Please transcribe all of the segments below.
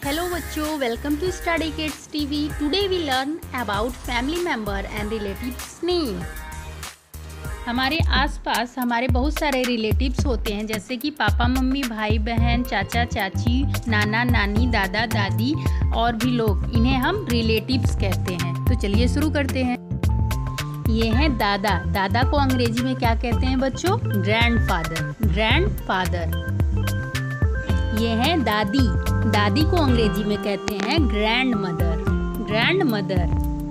Hello बच्चों, welcome to Study Kids TV. Today we learn about family member and relatives name. हमारे आसपास हमारे बहुत सारे रिलेटिव्स होते हैं, जैसे कि पापा मम्मी, भाई बहन, चाचा चाची, नाना नानी, दादा दादी और भी लोग। इन्हें हम रिलेटिव्स कहते हैं। तो चलिए शुरू करते हैं। ये हैं दादा। दादा को अंग्रेजी में क्या कहते हैं बच्चों? ग्रैंडफादर। ग्रैंडफादर। ये है दादी। दादी को अंग्रेजी में कहते हैं ग्रैंड मदर। Grand mother.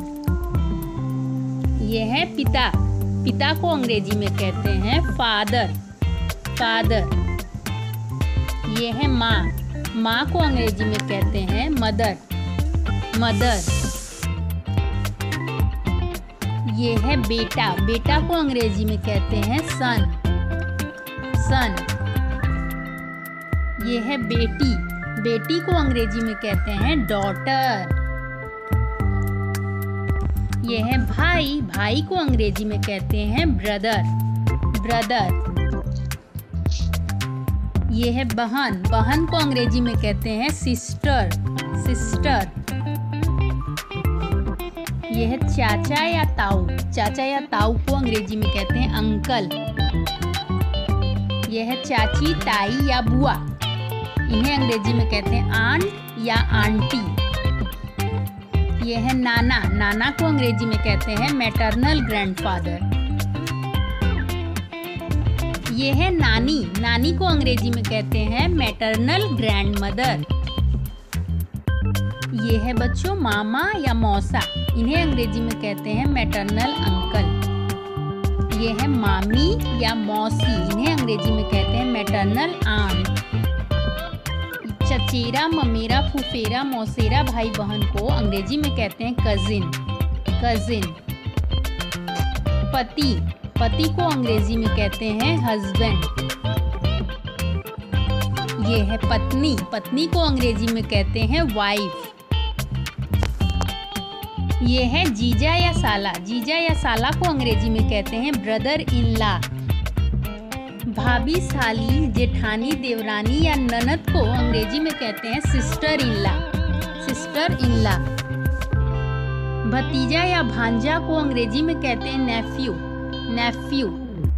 ये है पिता। पिता को अंग्रेजी में कहते हैं फादर। फादर। ये है माँ। माँ को अंग्रेजी में कहते हैं मदर। मदर। ये है बेटा। बेटा को अंग्रेजी में कहते हैं सन। सन। ये है बेटी। बेटी को अंग्रेजी में कहते हैं डॉटर। ये है भाई। भाई को अंग्रेजी में कहते हैं ब्रदर। ब्रदर। ये है बहन। बहन को अंग्रेजी में कहते हैं सिस्टर। सिस्टर। ये है चाचा या ताऊ। चाचा या ताऊ को अंग्रेजी में कहते हैं अंकल। ये है चाची, ताई या बुआ। इन्हें अंग्रेजी में कहते हैं आंट या आंटी। ये है नाना। नाना को अंग्रेजी में कहते हैं मैटरनल ग्रैंडफादर। ये है नानी। नानी को अंग्रेजी में कहते हैं मैटरनल ग्रैंडमदर। ये है बच्चों मामा या मौसा। इन्हें अंग्रेजी में कहते हैं मैटरनल अंकल। ये है मामी या मौसी। इन्हें अंग्रेजी में कहते हैं मैटरनल आंट। चचेरा, ममेरा, फुफेरा, मौसेरा भाई बहन को अंग्रेजी में कहते हैं कजिन। कजिन। पति। पति को अंग्रेजी में कहते हैं हस्बैंड। ये है पत्नी। पत्नी को अंग्रेजी में कहते हैं वाइफ। ये है जीजा या साला। जीजा या साला को अंग्रेजी में कहते हैं ब्रदर इन लॉ। भाभी, साली, जेठानी, देवरानी या ननद को अंग्रेजी में कहते हैं sister in law. Sister in law. भतीजा या भांजा को अंग्रेजी में कहते हैं नेफ्यू। नेफ्यू।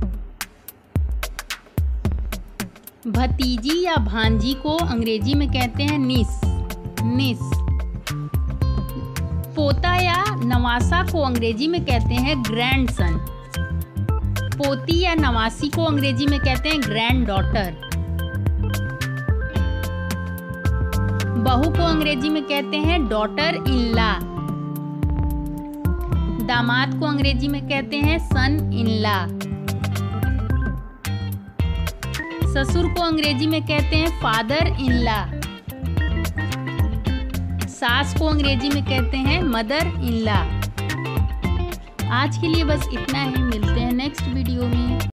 भतीजी या भांजी को अंग्रेजी में कहते हैं निस। निस। पोता या नवासा को अंग्रेजी में कहते हैं ग्रैंडसन। पोती या नवासी को अंग्रेजी में कहते हैं ग्रैंड डॉटर। बहू को अंग्रेजी में कहते हैं डॉटर इन लॉ। दामाद को अंग्रेजी में कहते हैं सन इन लॉ। ससुर को अंग्रेजी में कहते हैं फादर इन लॉ। सास को अंग्रेजी में कहते हैं मदर इन लॉ। आज के लिए बस इतना ही। मिलते हैं नेक्स्ट वीडियो में।